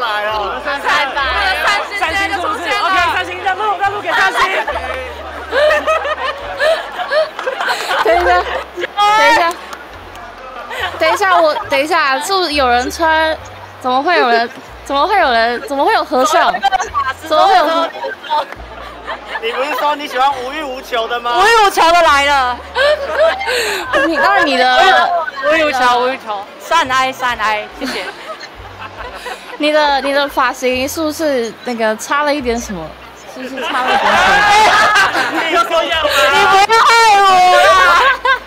来了， 三星是不是 ？OK， 三星让路给三星。 等一下，是不是有人穿？怎么会有和尚？怎么会有？ 你不是说你喜欢无欲无求的吗？ 无欲无求的来了。 那你的无欲无求，善哀，谢谢。 你的发型是不是那个差了一点什么？是不是差了一点什么？ 你又说要吗？ 你不要害我啦！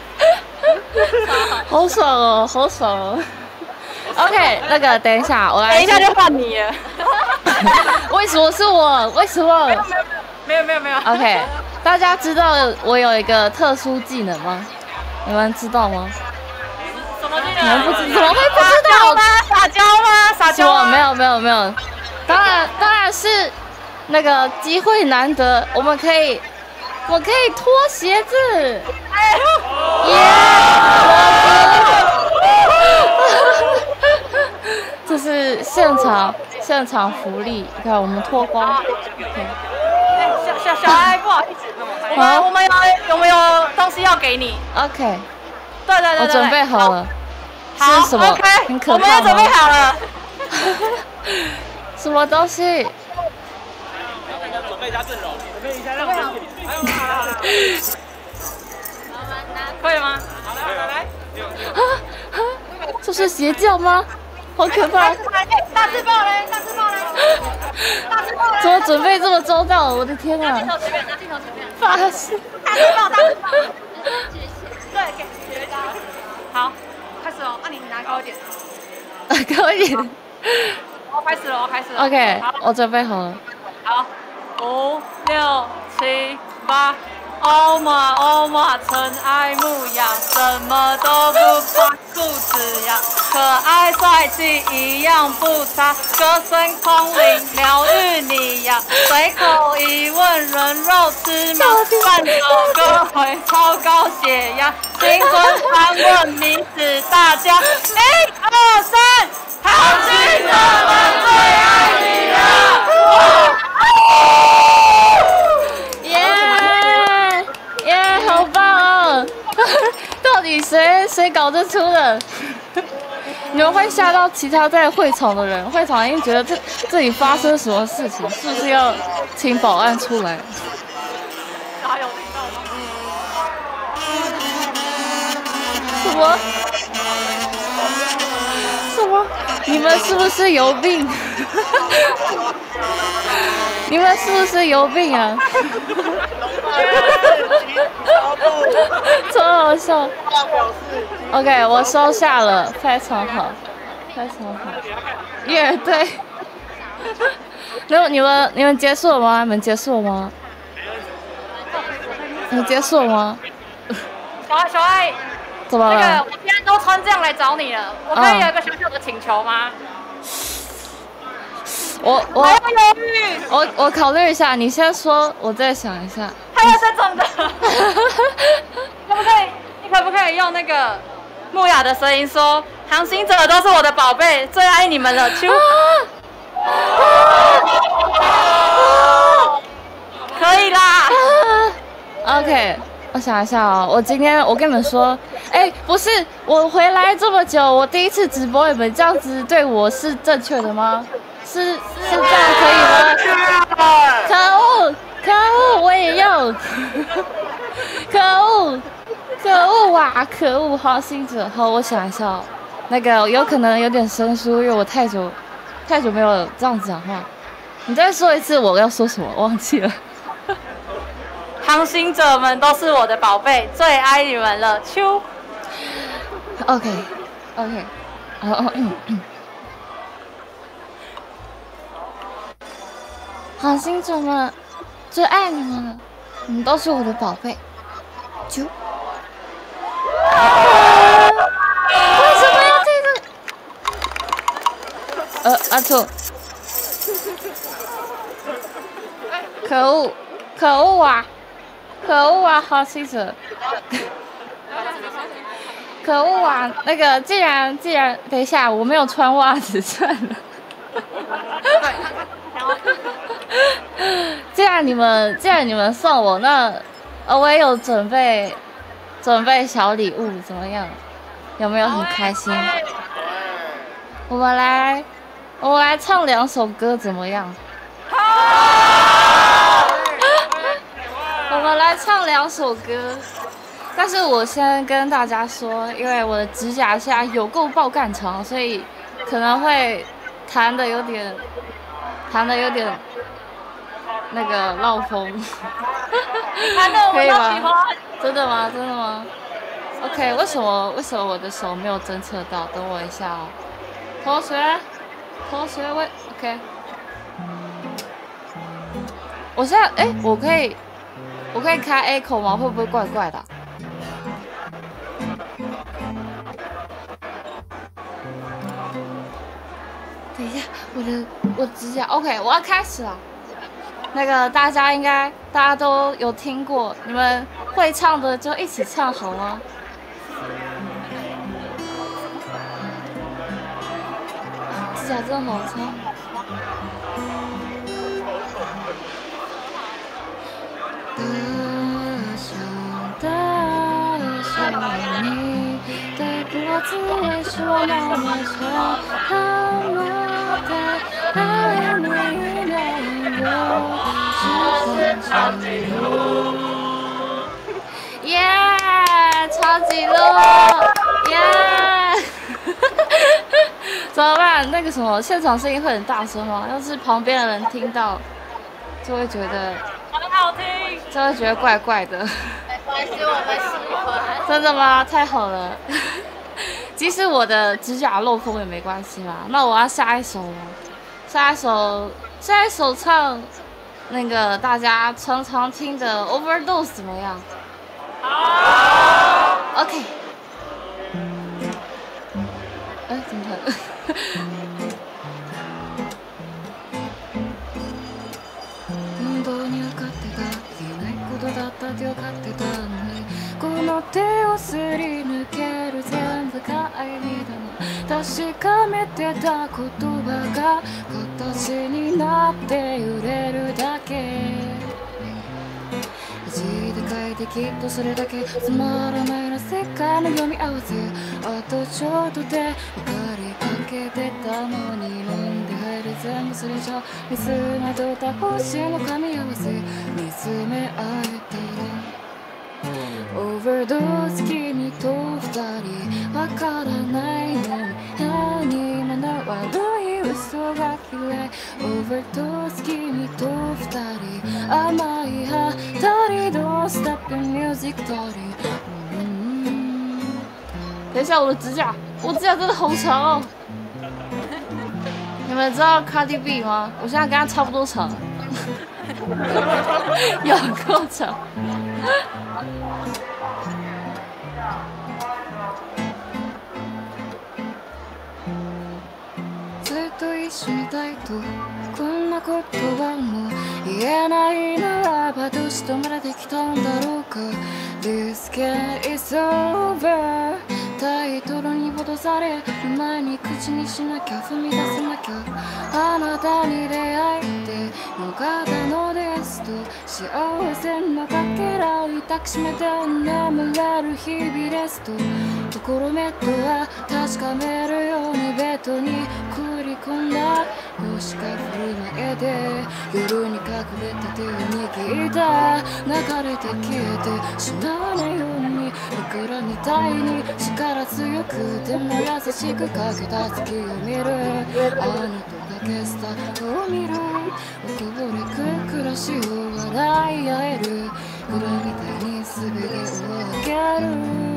好爽哦。OK， 那个等一下，我来。 等一下就换你了。 为什么是我？为什么？ 没有。 OK， 大家知道我有一个特殊技能吗？你们知道吗？ 什么技能？ 你们怎么会不知道？ 撒娇吗？ 没有。当然是那个机会难得，我可以脱鞋子。耶！这是现场福利，你看我们脱光。 小爱，不好意思，我们有没有东西要给你 ？OK。 对， 我准备好了。 好， 是什么？ OK， 很可怕吗？ 我们也准备好了。 什么东西？ 准备一下阵容，准备一下， 可以吗？ 来。 这是邪教吗？好可怕！ 大字报嘞！ 怎么准备这么周到？我的天啊！ 拿镜头前面。 发誓。 大字报。对，给大家。好，开始哦。你拿高一点。 高一点。 我开始了。 OK， 我准备好了。 好，5、6、7、8。欧玛，尘埃牧羊，什么都不怕，裤子痒，可爱帅气一样不差，歌声空灵，疗愈你呀，随口一问人肉吃吗？伴奏歌会超高血压，青春常问名字大家，1、2、3，好心人们最爱你了。 好棒哦！到底谁搞得出的？你们会吓到其他在会场的人，会场一定觉得这里发生什么事情，是不是要请保安出来？ 哪有听到吗？ 什么？你们是不是有病？你们是不是有病啊？超好笑。OK， 我收下了，非常好。乐队。你们结束了吗？ 小爱， 怎么了？ 我今天都穿这样来找你了，我可以有一个小小的请求吗？ 我考虑一下，你先说，我再想一下。 还有这种的，你可不可以用那个木雅的声音说：“航行者都是我的宝贝，最爱你们了。”可以啦。 OK， 我想一下哦，我跟你们说，不是，我回来这么久，我第一次直播，你们这样子对我是正确的吗？是这样可以吗？可恶，我也要！可恶啊！可恶，航行者。好，我想一下哦，那个有可能有点生疏，因为我太久没有这样讲话。你再说一次，我要说什么？忘记了。 航行者们都是我的宝贝，最爱你们了，秋。 OK，航行者们最爱你们了，你们都是我的宝贝。啾。为什么要这个？阿错。可恶啊！航行者。可恶啊！那个，既然，等一下，我没有穿袜子，算了。 既然你们送我，那我也有准备小礼物，怎么样？有没有很开心？我们来唱2首歌，怎么样？我们来唱2首歌。但是我先跟大家说，因为我的指甲现在有够爆干长，所以可能会弹的有点那个绕风。 弹的我都喜欢。 真的吗？真的吗 ？OK， 为什么我的手没有侦测到？等我一下哦。同学，喂 ，OK。我现在我可以开 A 口吗？会不会怪怪的啊？等一下，我指甲 OK， 我要开始了。那个大家都有听过，你们会唱的就一起唱好吗？指甲真的好长。大象你的脖子为什么那么长？他们的爱你让我只想记录。耶，超级录，耶！怎么办？那个什么，现场声音会很大声吗？要是旁边的人听到，就会觉得很好听， 就会觉得怪怪的。 没关系，我们喜欢。 真的吗？太好了。即使我的指甲漏风也没关系啦。那我要下一首了。下一首唱那个大家常常听的 Overdose 怎么样？好。OK。怎么了？本当に分かってた言えないことだったって分かってたのにこの手をすり抜ける全部が愛みだな確かめてた言葉が形になって揺れるだけ字で書いてきっとそれだけつまらないな世界の読み合わせあとちょっとで分かりかけてたのに飲んで入る全部それじゃ見つめとった星の噛み合わせ見つめ合えたらオーバードーズ君と二人わからないのに何もの悪い嘘が嫌いオーバードーズ君と二人甘い葉たり Don't stop your music たり等一下，我的指甲真的好长哦！你们知道 Cardi B 吗？我现在跟他差不多长，有够长。ずっと一緒にいたいとこんな言葉も言えないならばどうして生まれてきたんだろうか This game is over タイトルに戻される前に口にしなきゃ踏み出せなきゃあなたに出会えてよかったのですと幸せのかけらを抱きしめて眠れる日々ですとところめとは確かめるようにベッドに繰り込んだ星が降る前で夜に隠れた手を握った流れて消えて死なないように僕らみたいに力強くでも優しくかけた月を見るあなたが消したを見るおこぼれく暮らしを笑い合える黒みたいに全てを分ける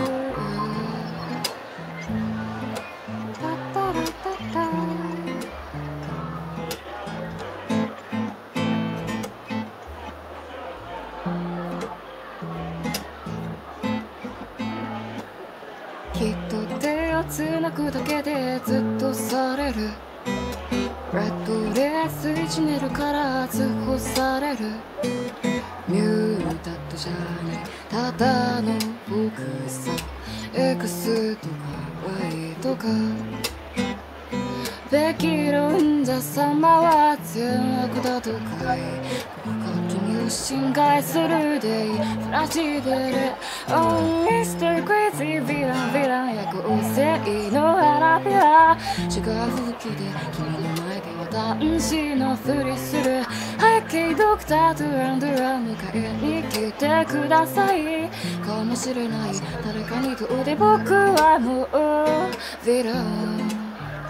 きっと手をつなぐだけでずっとされるレッドレースいじめるから通報されるミュータットじゃないただの僕さ X とか Y とかべき論者様は善悪だとかい君を侵害するでいいフラッシュでる Oh Mr. Crazy ヴィラン役を正義の花びら違う吹きで君の前では男子のふりする背景ドクタードゥラン迎えに来てくださいかもしれない誰かにとって僕はもうヴィラン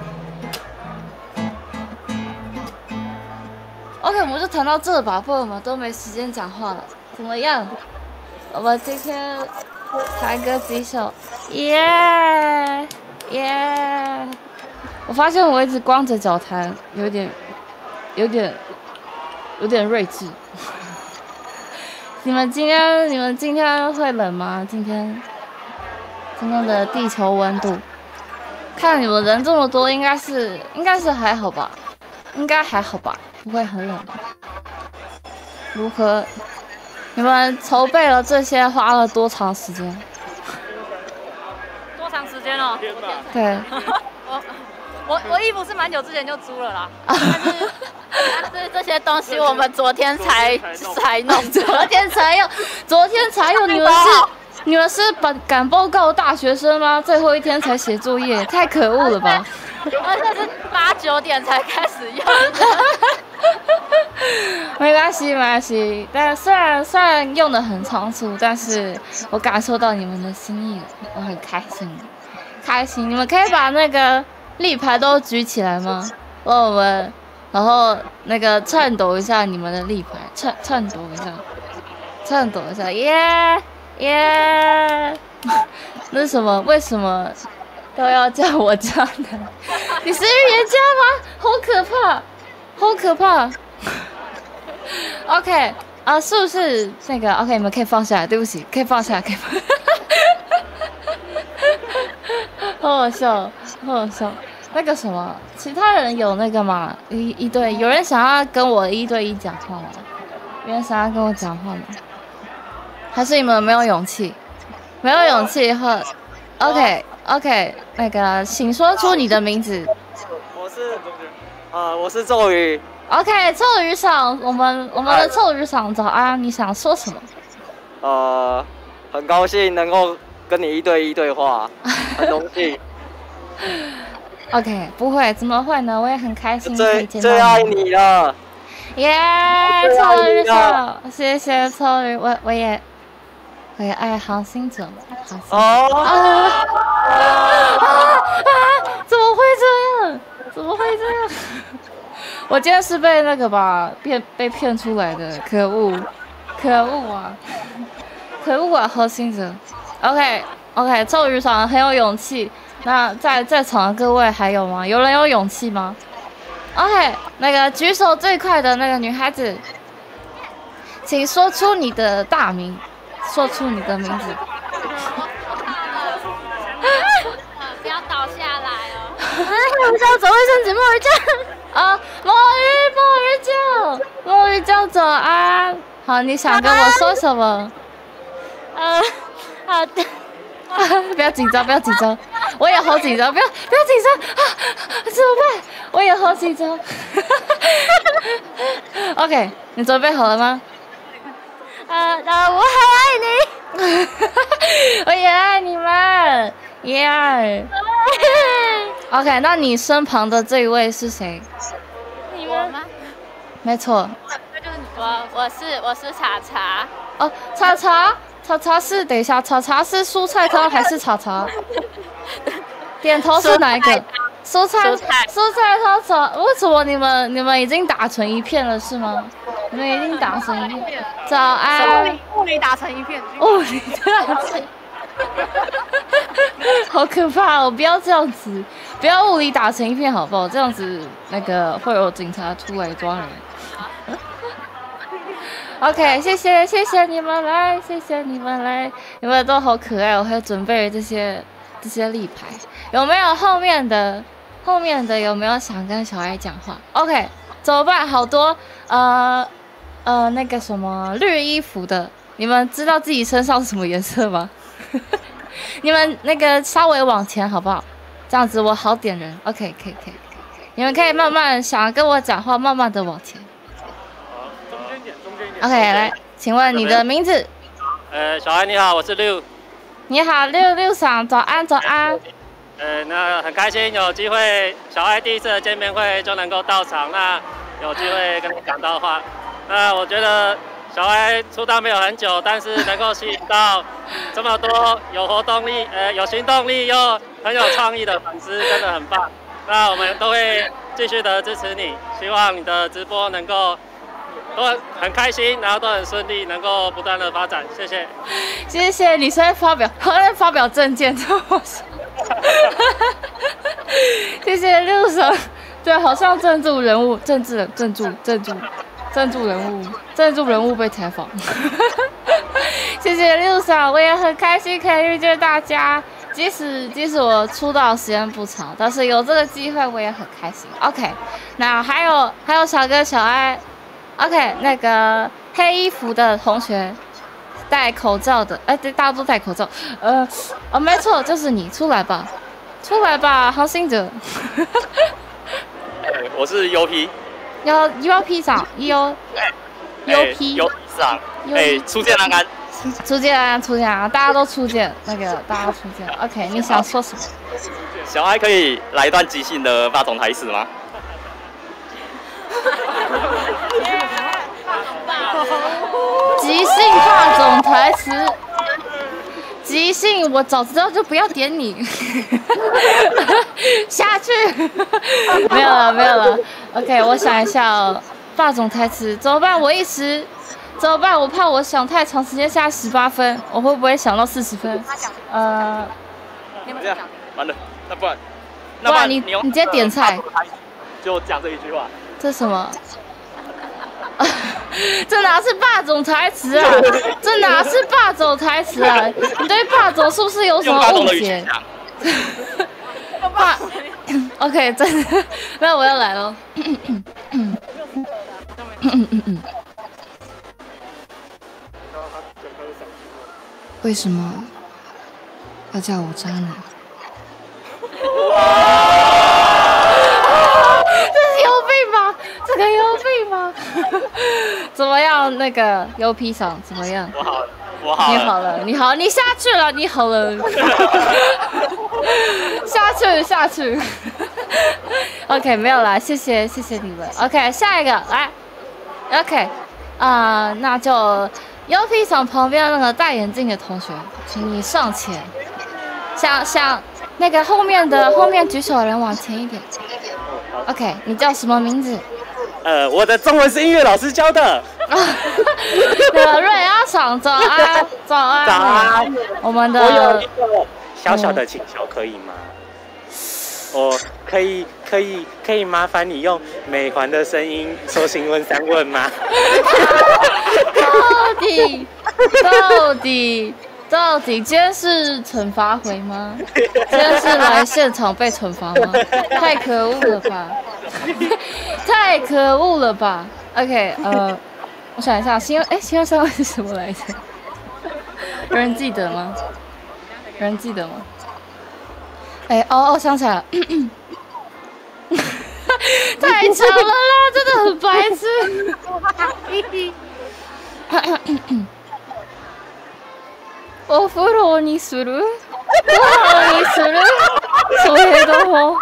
OK， 我们就谈到这吧，不然我们都没时间讲话了。怎么样？我们今天弹个几首，耶耶！我发现我一直光着脚弹，有点睿智。你们今天会冷吗？今天的地球温度，看你们人这么多，应该是还好吧？应该还好吧？不会很冷的。如何？你们筹备了这些花了多长时间？ 多长时间哦？ 对。 我衣服是蛮久之前就租了啦， 但是这些东西我们昨天才弄， 昨天才用。你们是赶报告的大学生吗？最后一天才写作业，太可恶了吧！ 而且是8、9点才开始用。 没关系，但虽然用的很仓促，但是我感受到你们的心意了，我很开心。你们可以把那个立牌都举起来吗？帮我们，然后那个颤抖一下你们的立牌，颤抖一下，耶！那是什么？为什么都要叫我这样的？你是预言家吗？好可怕！OK 啊，是不是那个 OK？ 你们可以放下来，对不起，可以放下来，好好笑。那个什么，其他人有那个吗？一对，有人想要跟我1对1讲话吗？有人想要跟我讲话吗？还是你们没有勇气？没有勇气和 OK， 那个，请说出你的名字。 我是咒语。 OK， 臭鱼赏，我们的臭鱼赏早安，你想说什么？ 很高兴能够跟你1对1对话，很荣幸。 OK， 不会，怎么会呢？我也很开心可以见到你。 最爱你了。 耶，臭鱼赏，谢谢臭鱼，我也爱航行者嘛。怎么会这样？我今天是被那个吧被骗出来的，可恶啊，核心者。OK， 臭鱼赏很有勇气。那在场的各位还有吗？有人有勇气吗 ？OK， 那个举手最快的那个女孩子，请说出你的大名，说出你的名字。 不要倒下来哦！ 我叫走卫生纸，墨鱼酱啊，墨鱼酱早安。好，你想跟我说什么？ 好的。 不要紧张，我也好紧张，不要紧张啊！怎么办？我也好紧张。OK， 你准备好了吗？ 我好爱你， 我也爱你们，耶！ OK， 那你身旁的这一位是谁？ 你们吗？ 没错。 那就是我是茶茶。 哦，茶茶是，等一下，茶茶是蔬菜汤还是茶茶？点头是哪一个？蔬菜汤。为什么你们已经打成一片了是吗？你们已经打成一片。早安。 物理打成一片。 物理打成。好可怕哦！不要这样子，不要物理打成一片好不好？这样子那个会有警察出来抓人。OK， 谢谢你们来，你们都好可爱，我还准备了这些立牌，有没有后面的有没有想跟小爱讲话 ？OK， 怎么办？好多那个什么绿衣服的，你们知道自己身上是什么颜色吗？你们那个稍微往前好不好？这样子我好点人。OK， 可以。 你们可以慢慢想跟我讲话，慢慢的往前。 好，中间一点。 OK， 来，请问你的名字？ 小孩你好，我是六。 你好，六嫂，早安。 那很开心有机会，小爱第一次的见面会就能够到场，那有机会跟你讲到话。那我觉得小爱出道没有很久，但是能够吸引到这么多有活动力、有行动力又很有创意的粉丝，真的很棒。那我们都会继续的支持你，希望你的直播能够都很开心，然后都很顺利，能够不断的发展。谢谢。 谢谢你在发表政见，谢谢六嫂，对，好像政治人物被采访。谢谢六嫂，我也很开心可以遇见大家。即使我出道时间不长，但是有这个机会我也很开心。OK， 那还有小哥小爱 ，OK， 那个黑衣服的同学，戴口罩的，对，大家都戴口罩。没错，就是你，出来吧，航行者。 我是 UP。 UP 长，UP 长，初见安安。 初见啊！大家都初见，大家初见。OK， 你想说什么？ 小孩可以来一段即兴的霸总台词吗？ 即兴霸总台词，即兴我早知道就不要点你。下去。没有了。OK， 我想一下哦，霸总台词怎么办？怎么办？我怕我想太长时间，现在18分，我会不会想到40分？ 你们讲。完了，不然你直接点菜， 就讲这一句话。 这什么？这哪是霸总台词啊？你对霸总是不是有什么误解？OK， 真的，那我要来了。为什么要叫我渣男？这个有病吧？怎么样？那个 UP 上怎么样？ 我好了。 你好了，你下去了，你好了。下去。OK， 没有啦，谢谢你们。OK， 下一个来。OK， 那就 UP 上旁边那个戴眼镜的同学，请你上前。想那个后面举手的人往前一点。OK， 你叫什么名字？ 我的中文是音乐老师教的。 那个瑞阿厂，早安。我们的。 我有一个小小的请求，可以吗？我可以麻烦你用美环的声音说新闻3问吗？ 到底今天是惩罚回吗？今天是来现场被惩罚吗？太可恶了吧！OK， 我想一下，新闻3问是什么来着？有人记得吗？想起来了。太长了啦，真的很白痴。お風呂にするそれとも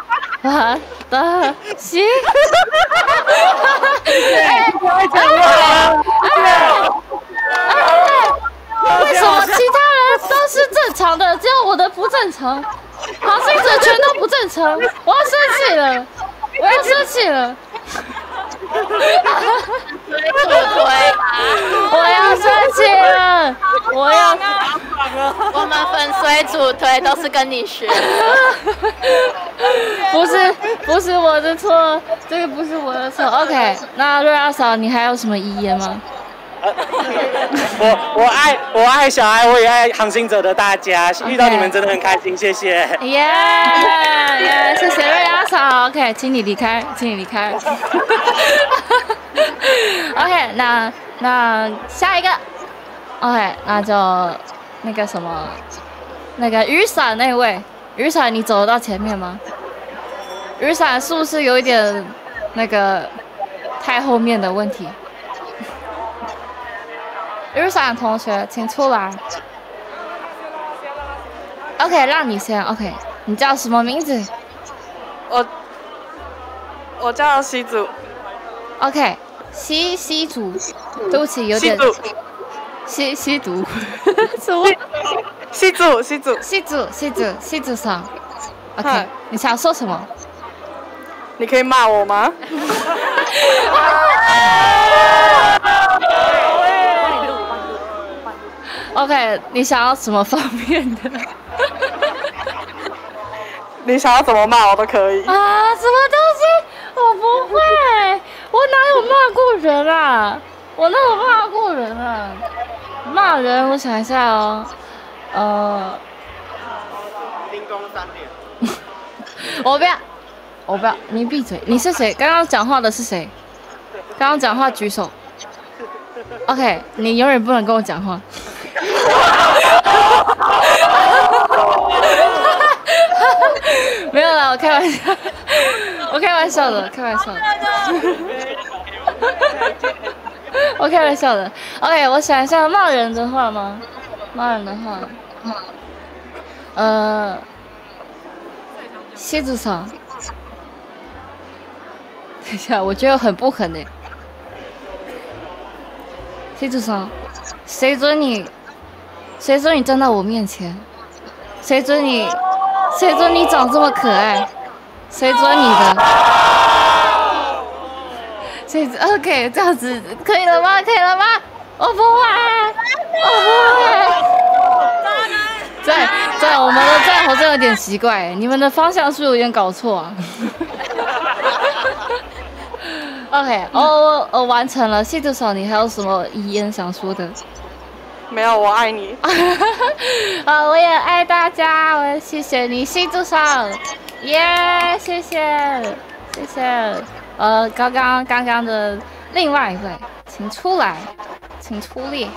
私为什么其他人都是正常的，只有我的不正常？航行者全都不正常，我要生气了！我要生气了！ 我们粉水主推都是跟你学的。 不是我的错，这个不是我的错。OK， 那瑞阿嫂，你还有什么遗言吗？ 我爱小孩，我也爱航行者的大家，遇到你们真的很开心，谢谢。 耶，谢谢瑞阿嫂。OK， 请你离开。OK， 那下一个。OK， 那就那个什么，那个雨伞那位，雨伞你走得到前面吗？ 雨伞是不是有一点那个太后面的问题？雨伞同学，请出来。OK， 让你先。OK， 你叫什么名字？ 我叫西祖。 OK， 西祖，对不起，有点西祖，什么？ 西祖上。OK， 你想说什么？ 你可以骂我吗？ OK， 你想要什么方面的？ 你想要怎么骂我都可以。 啊，什么东西？我不会，我哪有骂过人啊？骂人，我想一下哦。 叮咚3点。 我不要，你闭嘴！你是谁？刚刚讲话的是谁？刚刚讲话举手。OK， 你永远不能跟我讲话。没有啦，我开玩笑的，我开玩笑的。OK， 我想一下骂人的话吗？蝎子上，等一下，我觉得很不狠诶。蝎子上，谁准你站到我面前？谁准你长这么可爱？谁准你的？OK， 这样子可以了吗？我不会。在我们的战好像有点奇怪，你们的方向是不是有点搞错啊？OK， 我完成了。谢助手，你还有什么遗言想说的？ 没有，我爱你。 我也爱大家，我也谢谢你，谢助手，耶，谢谢。刚刚的另外一位，请出来，请出列。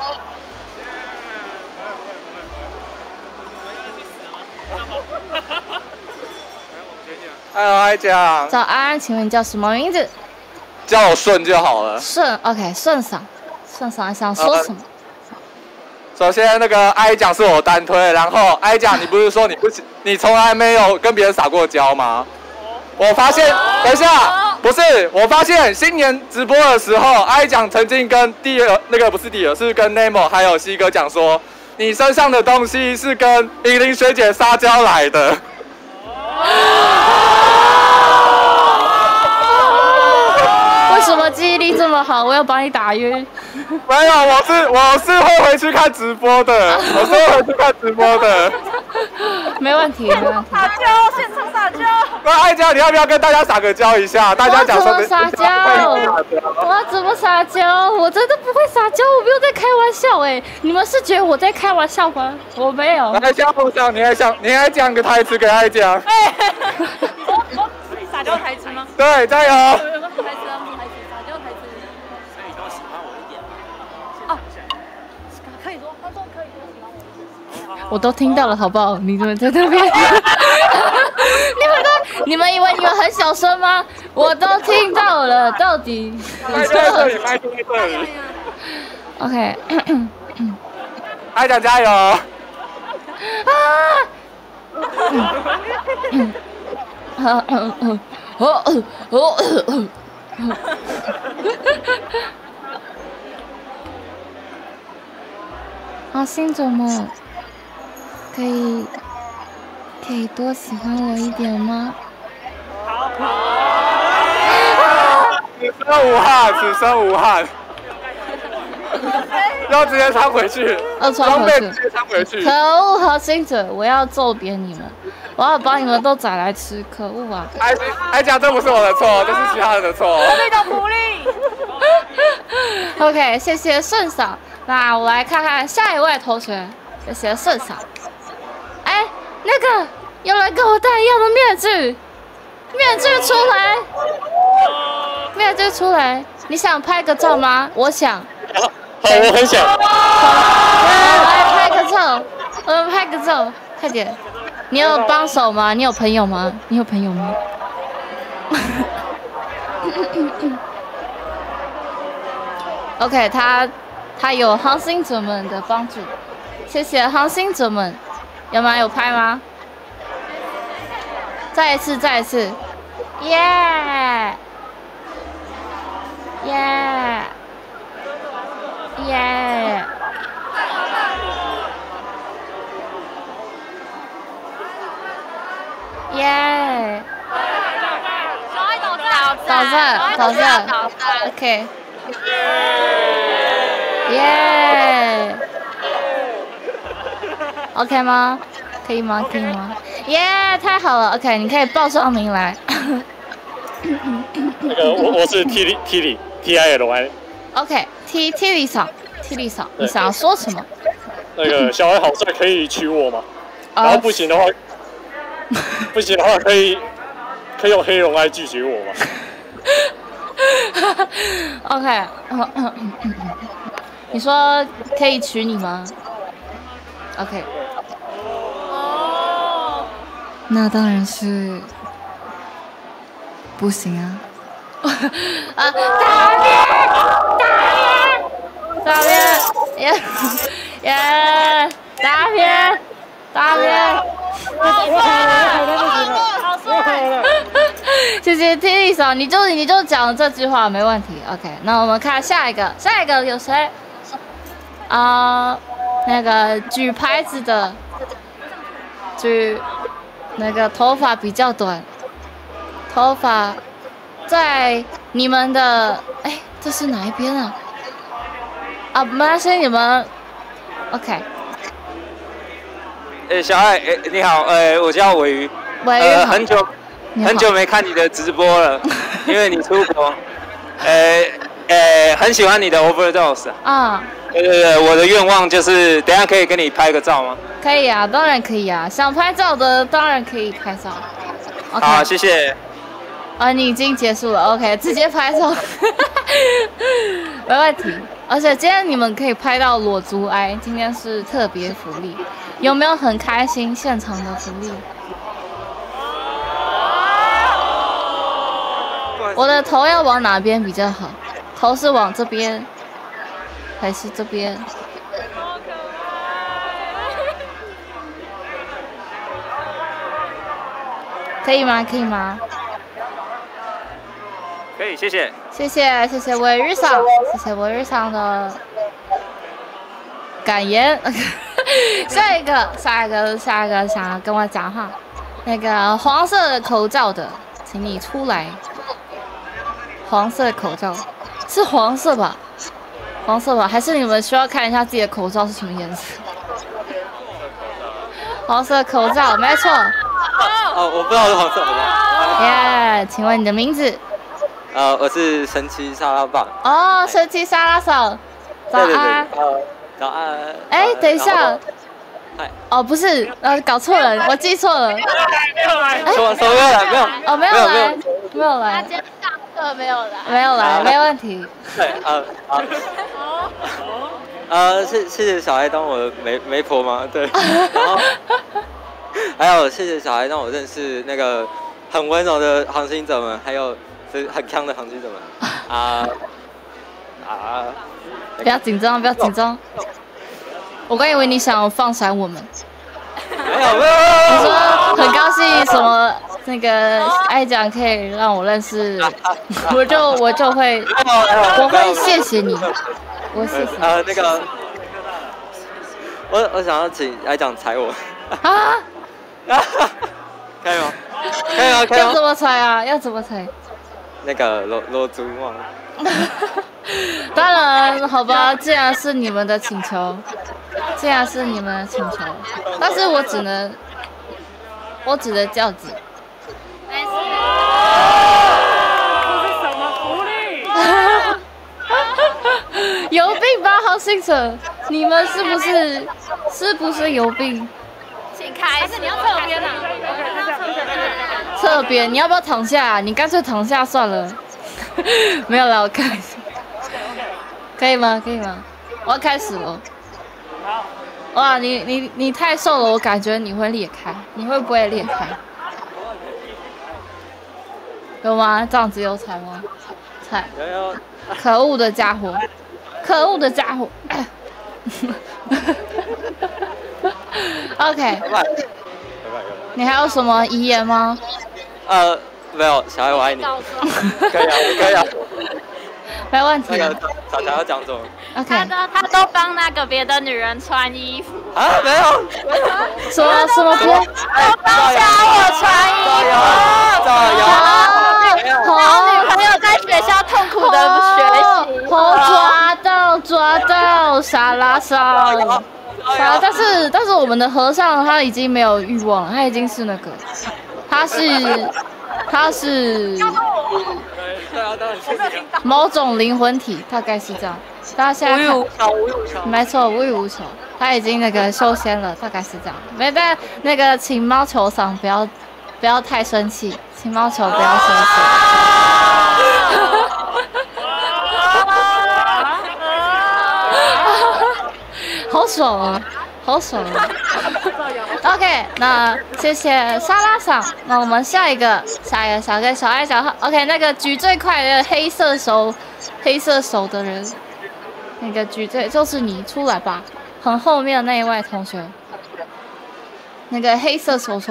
爱讲。 早安，请问你叫什么名字？ 叫我顺就好了。 顺 ，OK， 顺嫂想说什么？ 首先，那个哀讲是我单推，然后哀讲，你不是说你从来没有跟别人撒过娇吗？我发现，等一下，不是，我发现新年直播的时候，哀讲曾经跟不是弟儿，是跟 Nemo 还有西哥讲说，你身上的东西是跟银铃学姐撒娇来的。 为什么记忆力这么好？我要把你打晕。 没有，我是会回去看直播的， 没问题。 撒娇，现场撒娇。 那爱娇，你要不要跟大家撒个娇一下？大家讲说我撒娇，我怎么撒娇？我真的不会撒娇，我没有在开玩笑哎！你们是觉得我在开玩笑吗？我没有。 来，下路上，你还讲个台词给爱讲。 撒娇台词吗？ 对，加油。 台词，撒娇台词。 所以都喜欢我一点。 哦，可以说，他说可以多喜欢我一点。 我都听到了，好不好？你们在那边，你们以为你们很小声吗？我都听到了，到底。 麦在这里。 OK。 爱讲加油。 星总们，可以多喜欢我一点吗？ 此生无憾。要直接穿回去。 装备直接穿回去。 可恶，核心者，我要揍扁你们！我要把你们都宰来吃！可恶啊！ 哀讲，这不是我的错，这是其他人的错。 我被到鼓励。 OK， 谢谢顺嫂。那我来看看下一位同学，谢谢顺嫂。哎，那个有人跟我戴一样的面具，面具出来，你想拍个照吗？我想。 好，我很想。 我来拍个照，快点。你有帮手吗？你有朋友吗？ OK， 他有航行者们的帮助，谢谢航行者们。有吗？有拍吗？再一次，再一次，耶耶耶！耶！倒在 ，OK。耶 ！OK 吗？可以吗？可以吗？耶！太好了 ，OK， 你可以报上名来。 那个我是 TILY。 OK，T Li 嫂，你想要说什么？ 那个小孩好帅，可以娶我吗？然后不行的话，可以用黑龙来拒绝我吗？ OK， 你说可以娶你吗 ？OK。那当然是不行啊！大便，好帅！谢谢 T 嫂，你就讲这句话没问题。OK， 那我们看下一个有谁？那个举牌子的，那个头发比较短，头发在你们的这是哪一边啊？没关系，你们 OK。 小爱，你好，我叫尾鱼，很久没看你的直播了，因为你出国，很喜欢你的 Overdose 啊。对，我的愿望就是等一下可以跟你拍个照吗？ 可以啊，当然可以啊，想拍照的当然可以拍照。Okay. 好，谢谢。 你已经结束了 ，OK， 直接拍照，没问题。而且今天你们可以拍到裸足哀，今天是特别福利，有没有很开心？现场的福利。我的头要往哪边比较好？头是往这边，还是这边？可以吗？可以吗？ 可以，谢谢。 谢谢尾日嫂，谢谢尾日嫂的感言。下一个想要跟我讲话，那个黄色的口罩的，请你出来。黄色的口罩是黄色吧？黄色吧？还是你们需要看一下自己的口罩是什么颜色？黄色口罩，没错。 我不知道是黄色口罩。 耶，请问你的名字？ 我是神奇沙拉棒。 神奇沙拉嫂，早安。 早安。 等一下。不是，搞错了，我记错了。 没有来，没有。 没有来。他今天上课没有来，没问题。 对，谢谢小孩当我的媒婆吗？对。然后还有谢谢小孩让我认识那个很温柔的航行者们，还有是很强的航行者们。 不要紧张，不要紧张。我刚以为你想放闪我们。 没有。 你说很高兴什么？那个爱讲可以让我认识，我就会，我会谢谢你，我谢谢。 那个，我想要请爱讲踩我。可以吗？可以吗？ 要怎么踩啊？要怎么踩？ 那个裸足嘛。 当然，好吧，既然是你们的请求，但是我只能叫子。 这是什么福利？ 有病吧，好心者，你们是不是有病？ 请开，还是你要侧边啊？ 侧边，你要不要躺下？你干脆躺下算了。没有了，我开始。可以吗？我要开始了。哇，你太瘦了，我感觉你会裂开，你会不会裂开？ 有吗？这样子有猜吗？猜。 有。 可恶的家伙，可恶的家伙。OK。你还有什么遗言吗？ 没有，小孩我爱你。可以啊，可以啊。 没问题。 小乔要讲什么 ？OK。 他都帮那个别的女人穿衣服。 啊，没有。 什么别？ 帮小我穿衣服。 好， 女朋友在学校痛苦的学习。 好，抓到，沙拉上。但是我们的和尚他已经没有欲望了，他已经是那个，他是某种灵魂体，大概是这样。大家现在看，没错，无欲无求，他已经那个修仙了，大概是这样。没办法，那个请猫球桑不要太生气，请猫球不要生气。好爽啊！好爽啊 ！OK， 那谢谢沙拉桑。那我们下一个小跟小爱讲话。OK， 那个举最快的黑色手的人，那个举最就是你出来吧，很后面的那一位同学，那个黑色手，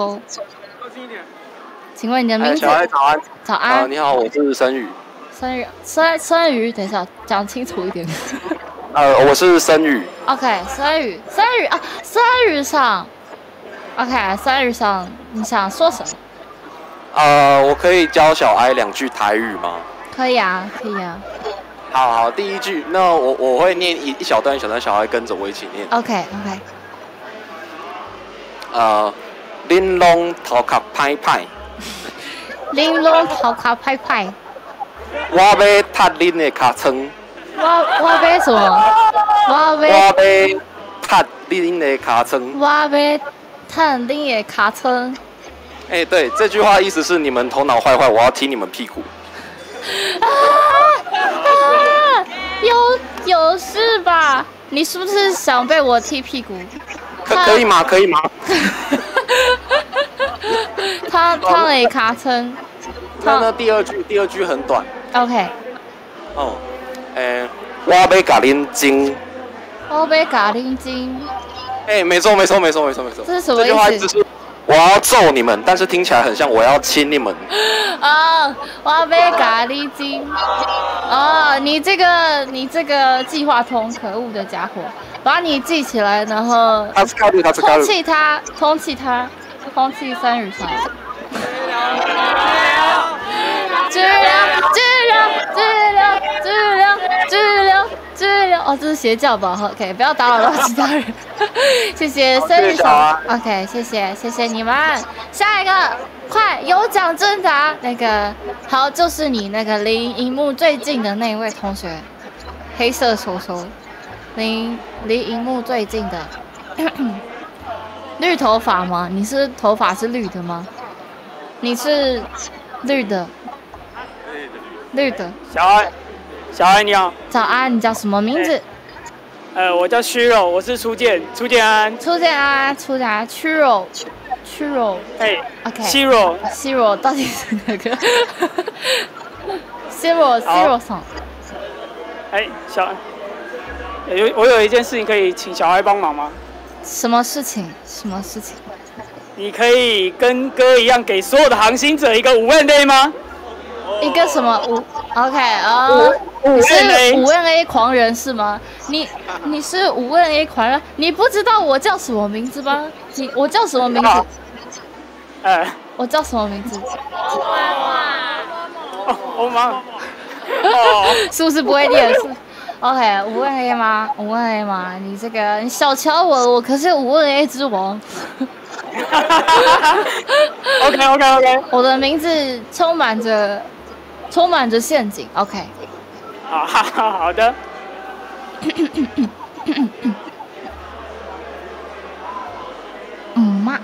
请问你的名字？ 小爱早安。 早安。 你好，我是申宇。 申宇，等一下讲清楚一点。 我是申宇。 OK， 申宇啊，申宇上 ，OK， 申宇上，你想说什么？ 我可以教小爱2句台语吗？ 可以啊，可以啊。 好，第一句，那我会念一小段，小爱跟着我一起念。 OK。 恁拢头壳歹歹。 恁拢头壳歹歹。 我要踢恁的尻川。 我要什么？我要踢恁的尻川。 我要踢恁的尻川。 对，这句话意思是你们头脑坏，我要踢你们屁股。有事吧？ 你是不是想被我踢屁股？ 可以吗？可以吗？ 他的尻川。 那第二句很短。 OK。 我要甲恁争。 我要甲恁争。 没错。 这是什么意思？ 这句话就是我要揍你们，但是听起来很像我要亲你们。 我要甲恁争。你这个计划通，可恶的家伙，把你记起来，然后通气他，通气3语上。治疗，这是邪教吧 ？OK， 不要打扰到其他人。谢谢生日长 ，OK， 谢谢你们。下一个，快有奖征答，那个好，就是你那个离荧幕最近的那位同学，黑色手，离荧幕最近的，绿头发吗？你是头发是绿的吗？你是绿的。 小爱你好。 早安，你叫什么名字？ 我叫虚肉，我是初见安。虚肉。OK。虚肉到底是哪个？Zero 上。我有一件事情可以请小爱帮忙吗？ 什么事情？ 你可以跟哥一样给所有的航行者一个5NA吗？ 一个什么？OK， 你是5NA狂人是吗？你是5NA狂人，你不知道我叫什么名字吗？我叫什么名字？我叫什么名字？ 欧妈。 是不是不会念？OK，5NA 吗？5NA 吗？你这个你小瞧我可是5NA 之王。OK， 我的名字充满着陷阱。OK。 好的。 妈。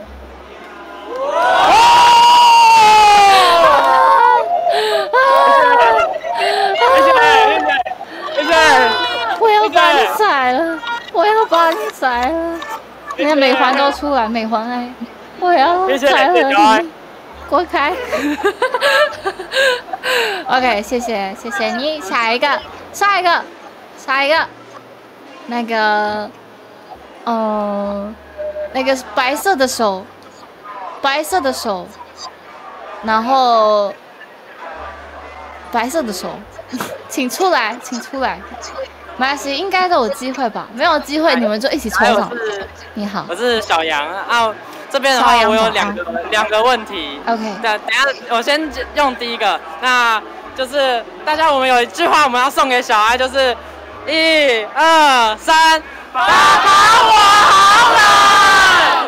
我要把你宰了！那美环都出来，美环我要宰了你！ 滚开。OK， 谢谢你，下一个，那个，那个白色的手，然后白色的手，请出来。没关系，应该都有机会吧？没有机会，你们就一起冲上。你好， 我是小杨啊。这边的话，我有两个问题。 OK。 等下我先用第一个，那就是大家我们有一句话我们要送给小爱，就是1、2、3，爸爸我好冷。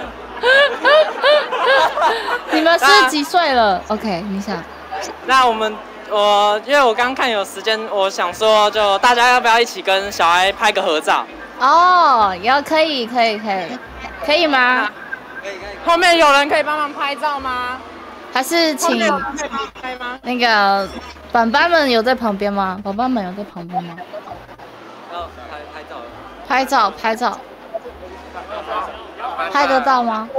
你们是几岁了 ？OK， 你想？ 那因为我刚看有时间，我想说，就大家要不要一起跟小爱拍个合照？ 哦，可以吗？ 后面有人可以帮忙拍照吗？ 还是请那个板板们有在旁边吗？拍照，拍得到吗？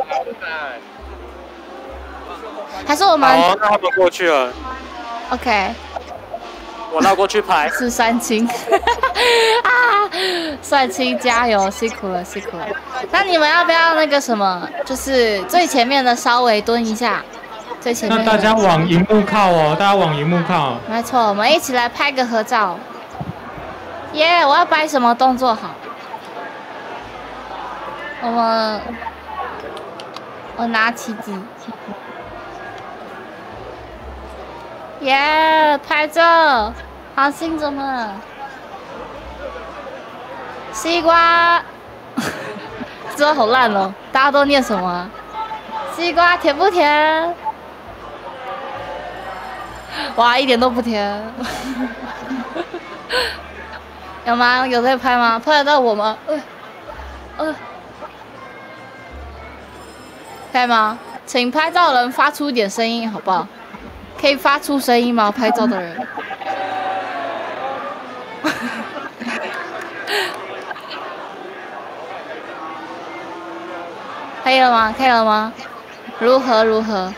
还是我们？ 好，那他们过去了。 OK。 我绕过去拍。 是善清啊，善清加油，辛苦了。那你们要不要那个什么，就是最前面的稍微蹲一下，最前面。 那大家往荧幕靠哦，没错，我们一起来拍个合照。耶，我要摆什么动作好？我拿旗子。耶，拍照，好心怎么？西瓜，这好烂哦！大家都念什么啊？西瓜甜不甜？哇，一点都不甜。有吗？有在拍吗？拍得到我吗？可以吗？请拍照的人发出一点声音，好不好？可以发出声音吗？拍照的人。可以了吗？如何？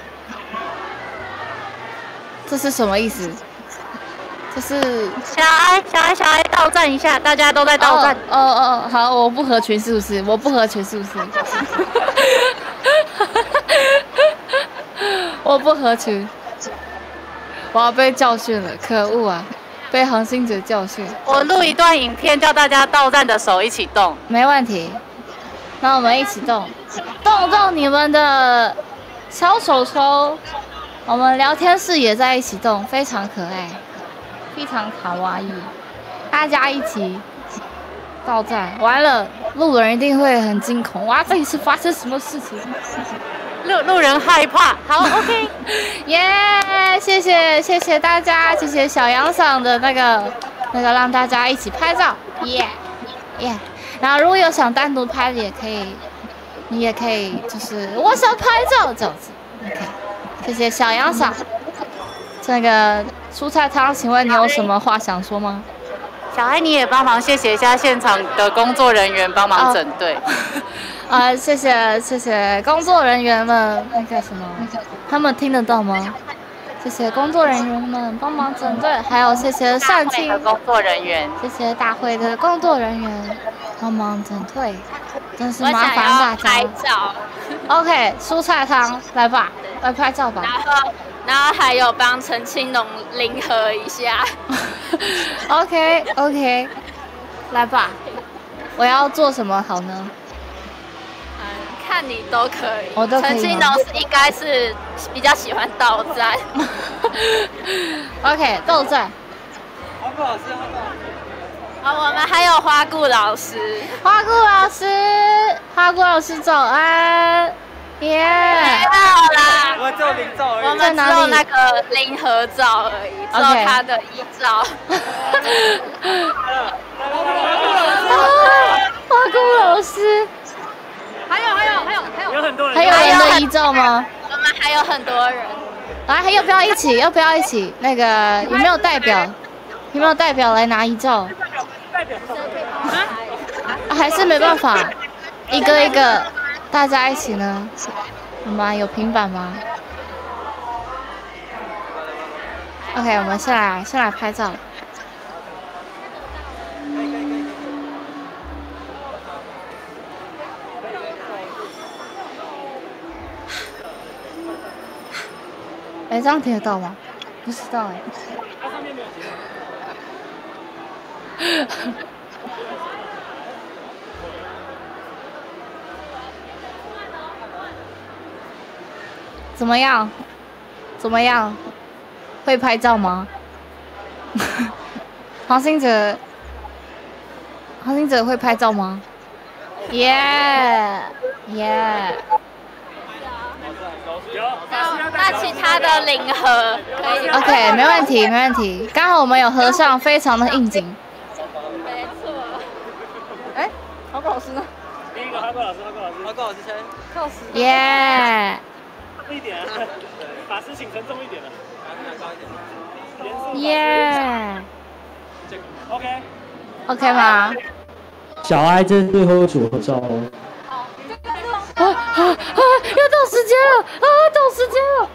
这是什么意思？这是小爱到站一下，大家都在到站。 好，我不合群是不是？我不合群。我要被教训了，可恶啊！被航行者教训。 我录一段影片，叫大家到站的手一起动。 没问题。那我们一起动你们的小手手。我们聊天室也在一起动，非常可爱，非常卡哇伊。大家一起到站，完了，路人一定会很惊恐。哇，这里是发生什么事情？ 路人害怕。好 ，OK， 耶，谢谢大家，谢谢小杨桑的那个让大家一起拍照，耶。然后如果有想单独拍的也可以，你也可以，就是我想拍照这样子 ，OK。谢谢小杨桑。这个蔬菜汤，请问你有什么话想说吗？ 小爱，你也帮忙谢谢一下现场的工作人员帮忙整队。 谢谢工作人员们，那个什么，他们听得到吗？谢谢工作人员们帮忙整队，还有谢谢善庆的工作人员， 谢谢大会的工作人员帮忙整队，真是麻烦大家。 拍照。 OK， 蔬菜汤，来吧，来拍照吧。 然后还有帮陈清龙联合一下。 OK， 来吧。我要做什么好呢？ 看你都可以。 我都可以吗？ 陈清龙应该是比较喜欢到站。 OK， 到站。 好，我们还有花顾老师。 花顾老师早安。耶！ 好啦， 我只有零照而已。 我们只有那个零合照而已，只有他的遗照。 花顾老师。 还有很多人。 还有人的遗照吗？ 我们还有很多人。 还要不要一起？那个有没有代表来拿遗照？还是没办法，一个大家一起呢？有吗？有平板吗？ OK， 我们先来拍照。哎，这样听得到吗？不知道哎。它上面没有写。怎么样？怎么样？会拍照吗？黄星哲会拍照吗？耶耶。 那其他的零和可以。 OK， 没问题，没问题。刚好我们有合上，非常的应景。 没错。 哎，豪哥老师呢？ 第一个豪哥老师先。 靠死。 耶。 重一点，把事情沉重一点了。 耶。OK 吗？ 小爱这是最后一组合照哦。 要到时间了到时间了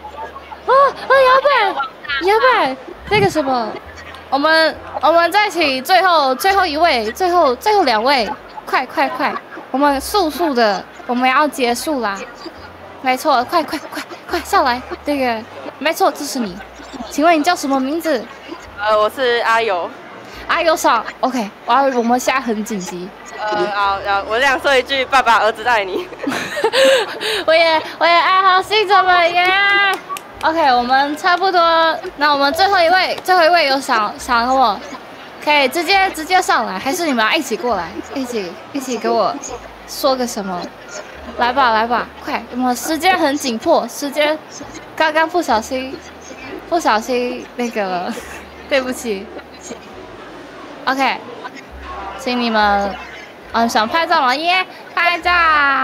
摇摆那个什么，我们再请最后一位，最后2位，快，我们速的，我们要结束啦，没错，快上来，这个没错，这是你，请问你叫什么名字？ 我是阿尤。 阿尤上 ，OK， 我们现在很紧急。 我想说一句，爸爸，儿子爱你。 我也爱好星者们耶。OK， 我们差不多，那我们最后一位有想和我，可以直接上来，还是你们要一起过来，一起给我说个什么？来吧，快，我们时间很紧迫，时间刚刚不小心那个，对不起。OK， 请你们，想拍照吗？耶，拍照，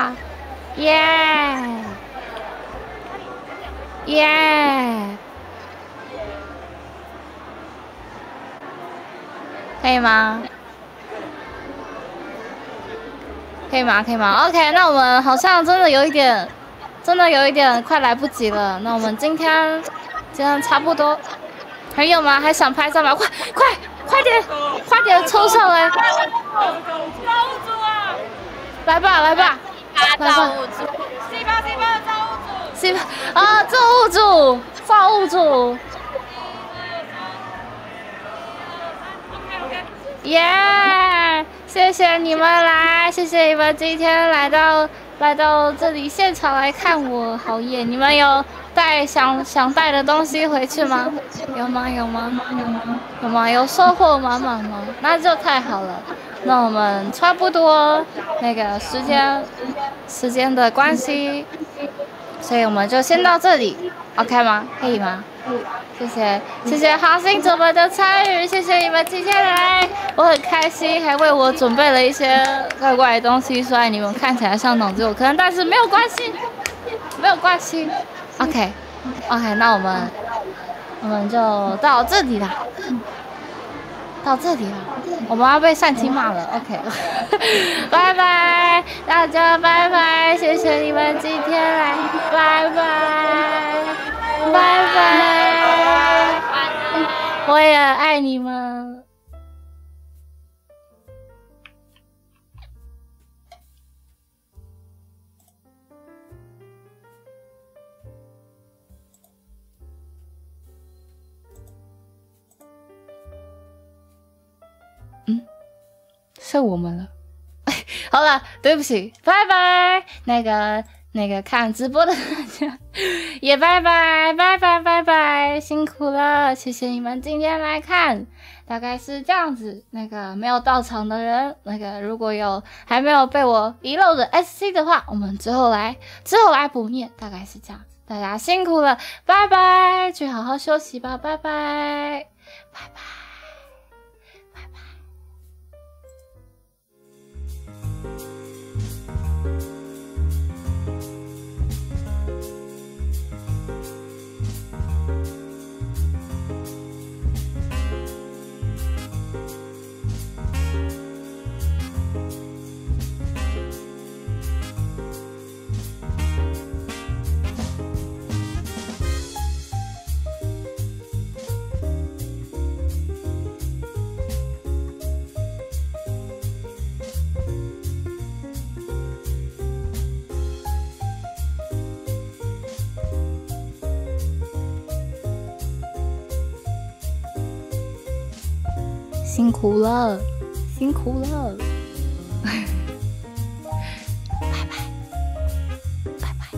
耶，可以吗？可以吗 ？OK， 那我们好像真的有一点快来不及了。那我们今天差不多，还有吗？还想拍照吗？快点冲上来！造物主啊！来吧！造物主！C8的造物主！造物主！耶！谢谢你们来，谢谢你们今天来到这里现场来看我，好耶！你们有带想带的东西回去吗？有吗？有收获满满吗？那就太好了。那我们差不多那个时间的关系，所以我们就先到这里 ，OK 吗？可以吗？谢谢航行者们的参与，谢谢你们今天来，我很开心，还为我准备了一些怪的东西，虽然你们看起来像脑子有坑，但是没有关系 ，OK， 那我们就到这里了，我们要被善清骂了 ，OK， 拜拜，大家拜拜，谢谢你们今天来，拜拜，我也爱你们。剩我们了，好了，对不起，拜拜。那个看直播的大家也拜拜，辛苦了，谢谢你们今天来看，大概是这样子。那个没有到场的人，那个如果有还没有被我遗漏的 SC 的话，我们之后来补念，大概是这样子。大家辛苦了，拜拜，去好好休息吧，拜拜。 辛苦了，辛苦了。拜拜，拜拜。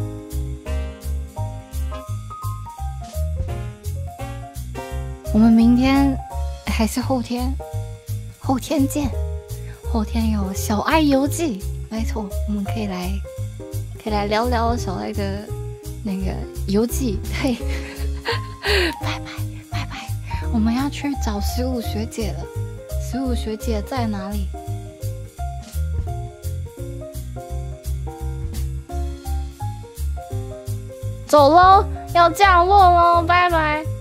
我们明天还是后天？后天见。后天有小爱游记，没错，我们可以来聊聊小爱的那个游记。嘿，拜拜拜拜，我们要去找15学姐了。15学姐在哪里？走喽，要降落喽，拜拜。